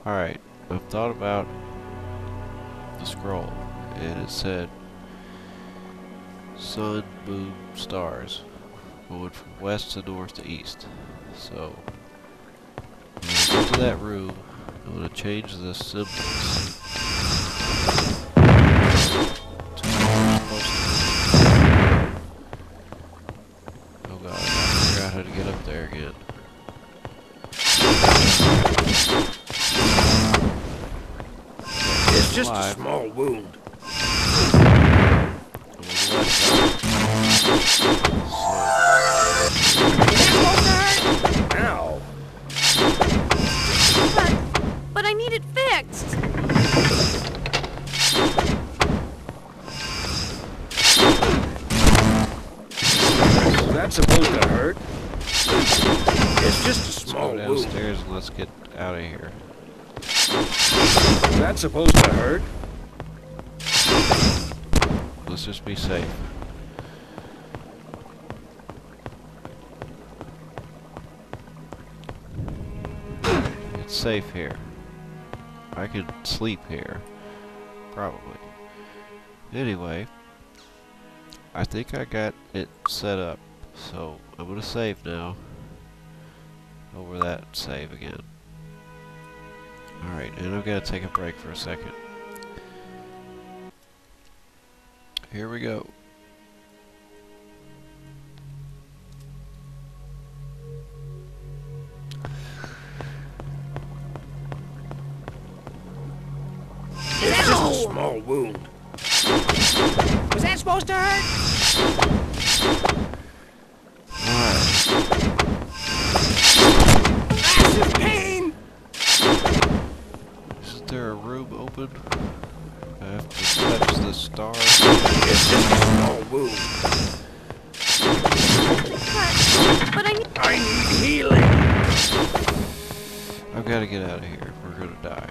Alright, I've thought about the scroll, and it said sun, moon, stars, going from west to north to east. So, I'm going to get to that room, I'm going to change the symbols to where we're supposed to be. Oh god, I gotta figure out how to get up there again. It's just a small wound. Ow. But I need it fixed. Is that supposed to hurt? It's just a small wound. wound. Downstairs and let's get out of here. Is that supposed to hurt? Let's just be safe. It's safe here. I could sleep here. Probably. Anyway, I think I got it set up. So, I'm gonna save now. Over that save again. Alright, and I'm gonna take a break for a second. Here we go. It's just a small wound. Was that supposed to hurt? Alright. Massive pain! Isn't there a room open? I have to touch the star. It's just a small wound. But I need healing. I've got to get out of here. We're gonna die.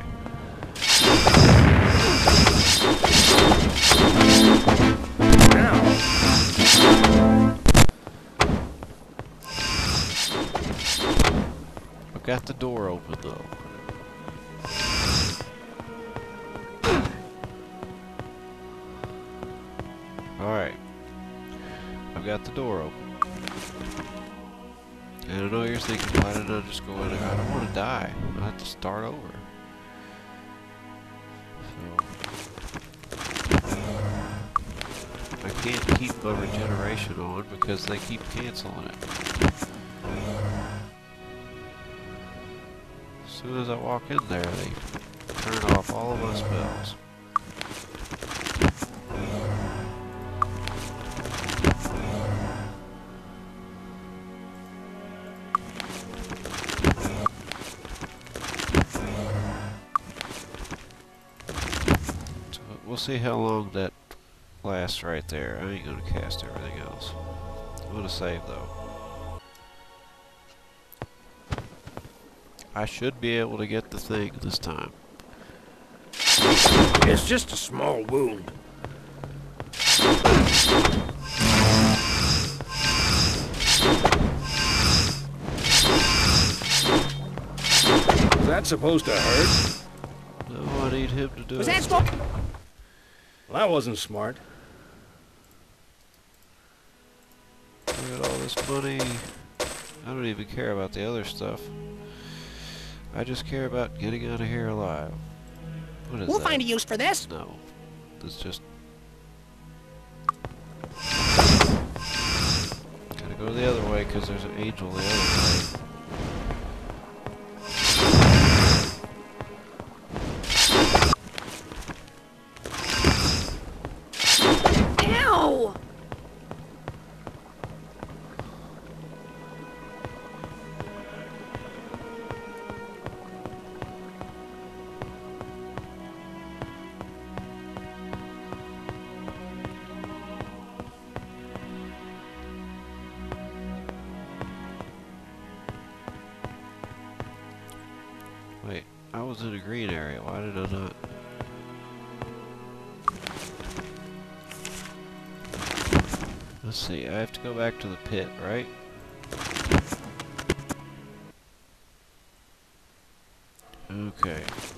Ow. I've got the door open though. Alright. I've got the door open. And I know you're thinking, why didn't I just go in there? I don't want to die. I have to start over. So, I can't keep my regeneration on because they keep canceling it. As soon as I walk in there, they turn off all of my spells. We'll see how long that lasts right there. I ain't gonna cast everything else. I'm gonna save though. I should be able to get the thing this time. It's just a small wound. Is that supposed to hurt? No, I need him to do Was it. that supposed Well, that wasn't smart. Look at all this money. I don't even care about the other stuff. I just care about getting out of here alive. What is We'll that? find a use for this. No. It's just... Gotta go the other way because there's an angel the other way. Ow! Wait, I was in a green area. Why did I not? Let's see, I have to go back to the pit, right? Okay.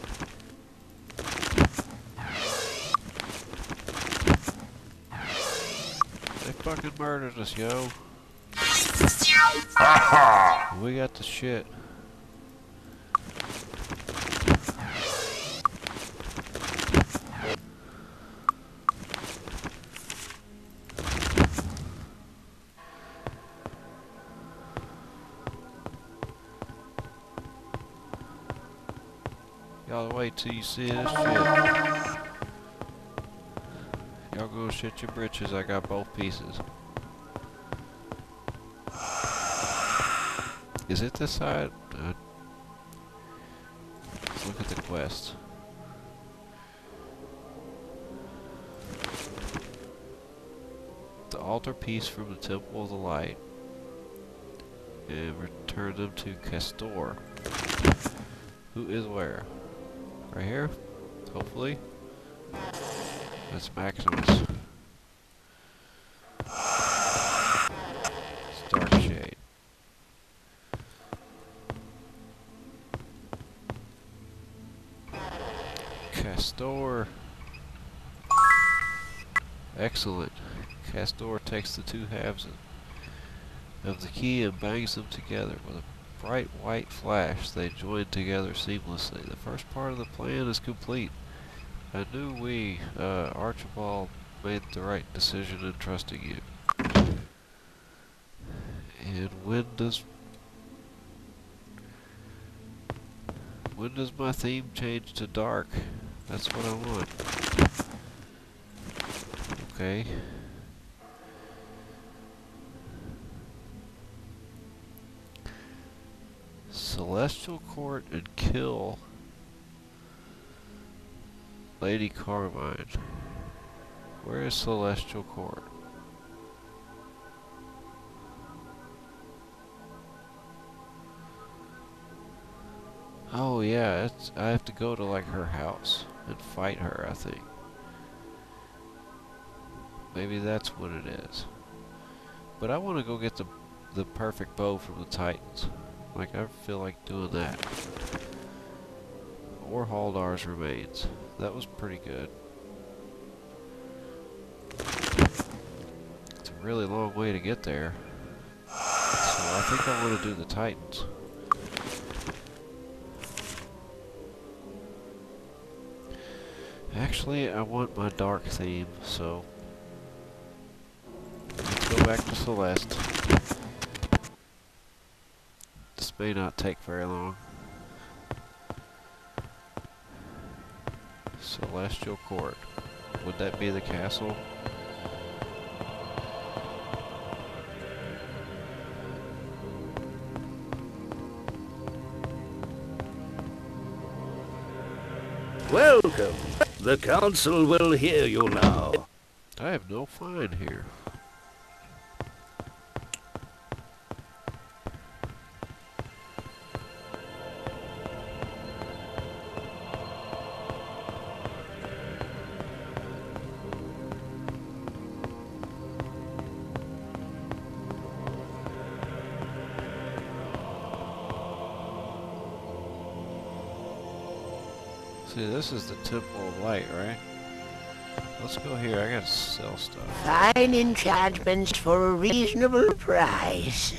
They fucking murdered us, yo. We got the shit. Y'all wait till you see this shit. Y'all go shit your britches, I got both pieces. Is it this side? Let's look at the quest. The altarpiece from the Temple of the Light. And return them to Castor. Who is where? Right here? Hopefully. That's Maximus. Darkshade. Castor. Excellent. Castor takes the two halves of the key and bangs them together. With a bright white flash, they join together seamlessly. The first part of the plan is complete. I knew we, Archibald, made the right decision in trusting you. And when does my theme change to dark? That's what I want. Okay. Celestial Court and kill Lady Carmine. Where is Celestial Court? Oh yeah, I have to go to like her house and fight her, I think. Maybe that's what it is. But I want to go get the perfect bow from the Titans. Like, I feel like doing that. Or Haldar's remains. That was pretty good. It's a really long way to get there. So I think I want to do the Titans. Actually, I want my dark theme, so let's go back to Celeste. This may not take very long. Celestial Court. Would that be the castle? Welcome. The council will hear you now. I have no fine here. See, this is the Temple of Light, right? Let's go here. I gotta sell stuff. Fine enchantments for a reasonable price.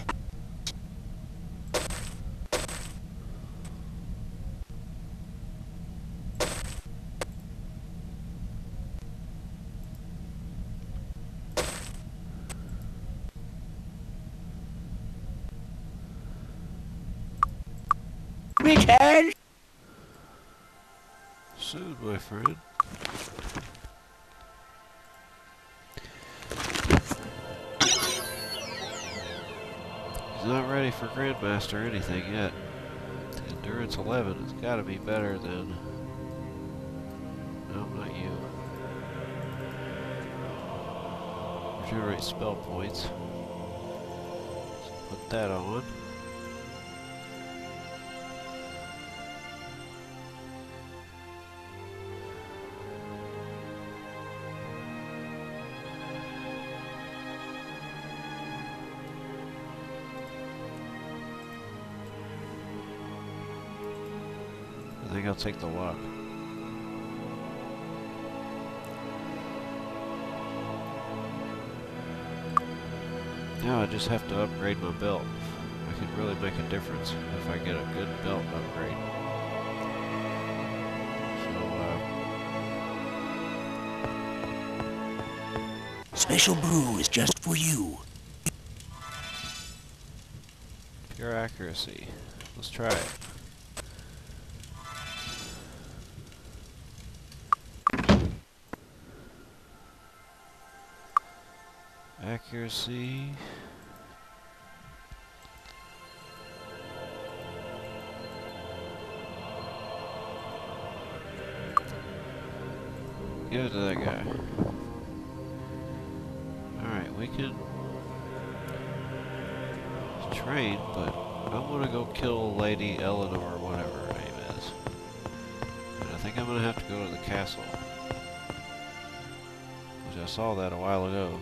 Return. Soon, my friend. He's not ready for Grandmaster or anything yet. Endurance 11 has got to be better than... No, not you. Regenerate spell points. So put that on. think I'll take the luck. Now I just have to upgrade my belt. I could really make a difference if I get a good belt upgrade. Special brew is just for you. Pure accuracy. Let's try it. Accuracy. Give it to that guy. Alright, we can train, but I want to go kill Lady Eleanor or whatever her name is. And I think I'm going to have to go to the castle. Which I saw that a while ago.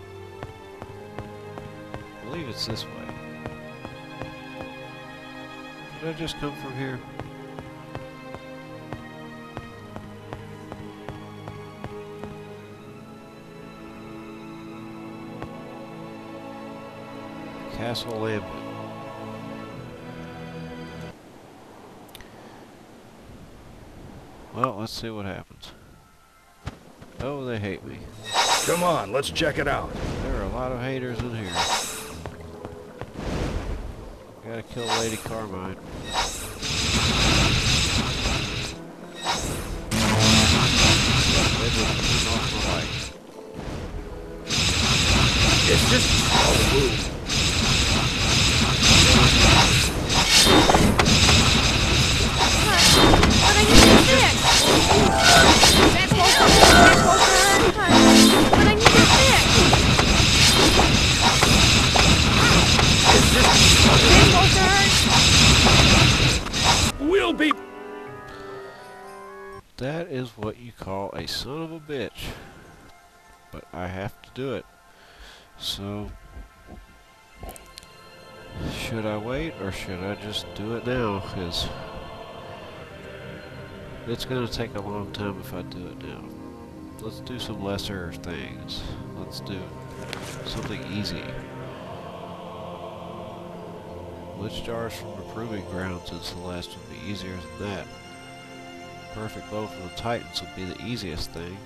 I believe it's this way. Did I just come from here? Castle Lambent. Well, let's see what happens. Oh, they hate me. Come on, let's check it out. There are a lot of haters in here. Gotta kill Lady Carmine. They just turn off the light. It's just a small room. But I need it fixed. That's supposed to hurt. But I need it fixed. It's just That's supposed to hurt. We'll be... That is what you call a son of a bitch. But I have to do it. So, should I wait or should I just do it now? Because it's going to take a long time if I do it now. Let's do some lesser things. Let's do something easy. Lich jars from the proving grounds in Celeste would be easier than that. Perfect bow for the Titans would be the easiest thing.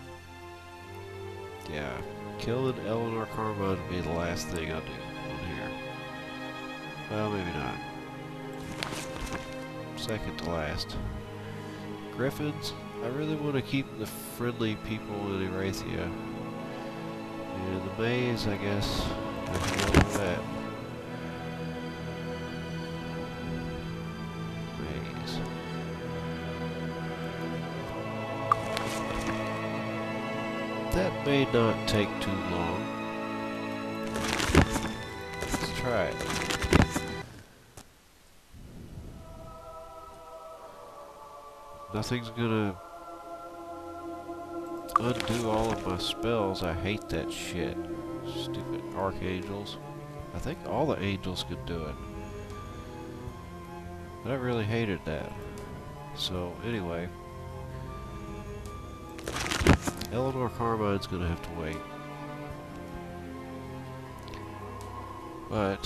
Yeah, killing Eleanor Carmine would be the last thing I'll do on here. Well, maybe not. Second to last. Griffins, I really want to keep the friendly people in Erathia. And the maze, I guess, I can go with that. Maze. That may not take too long. Let's try it. Nothing's gonna undo all of my spells. I hate that shit. Stupid archangels. I think all the angels could do it. But I really hated that. So, anyway. Eleanor Carmine's gonna have to wait. But...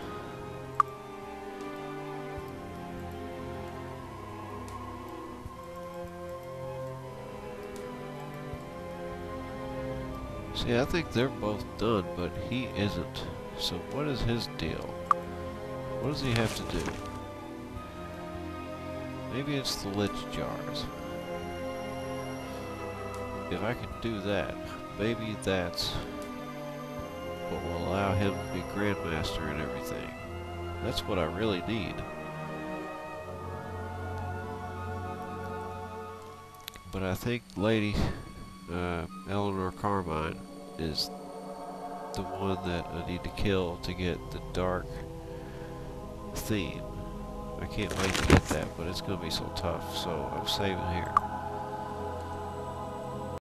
see, I think they're both done, but he isn't. So what is his deal? What does he have to do? Maybe it's the Lich jars. If I could do that, maybe that's what will allow him to be Grandmaster and everything. That's what I really need. But I think Lady Eleanor Carmine is the one that I need to kill to get the dark theme. I can't wait to get that, but it's going to be so tough, so I'm saving here.